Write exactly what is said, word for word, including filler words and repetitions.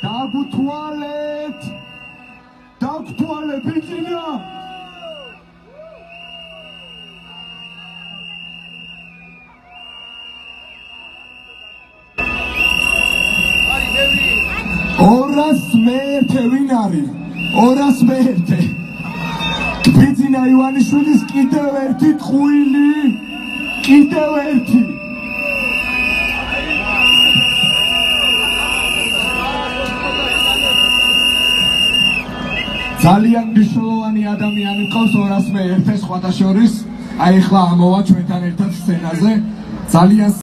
დაგუთვალეთ დაგთვალე ბიჭინა ორას მეერთე ვინ არის ორას მეერთე ბიჭინა ივანიშვილის კიდევ ერთი ტყუილი კიდევ ერთი ძალიან მნიშვნელოვანი ადამიანი ყავს ორას მეერთე სხვათა შორის აი ახლა ამოვა ჩვენთან ერთად სცენაზე ძალიან